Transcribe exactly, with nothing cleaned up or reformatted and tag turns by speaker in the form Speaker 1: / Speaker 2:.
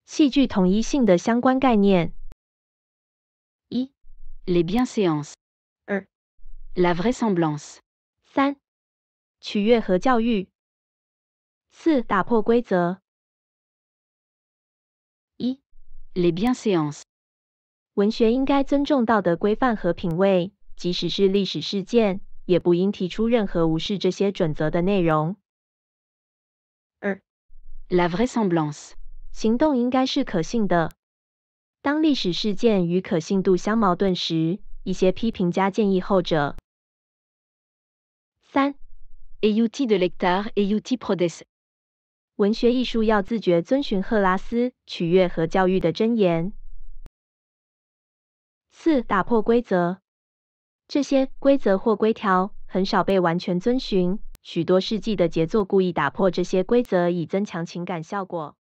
Speaker 1: 戏剧统一性的相关概念。
Speaker 2: 一 Les bienséances.
Speaker 1: 二
Speaker 2: La vraisemblance.
Speaker 1: 三取悦和教育。四打破规则。
Speaker 2: 一 Les bienséances.
Speaker 1: 文学应该尊重道德规范和品味，即使是历史事件，也不应提出任何无视这些准则的内容。二
Speaker 2: La vraisemblance.
Speaker 1: 行动应该是可信的。当历史事件与可信度相矛盾时，一些批评家建议后者。三
Speaker 2: Aiuti de lectare, aiuti prodes.
Speaker 1: 文学艺术要自觉遵循赫拉斯取悦和教育的箴言。四打破规则。这些规则或规条很少被完全遵循，许多世纪的杰作故意打破这些规则以增强情感效果。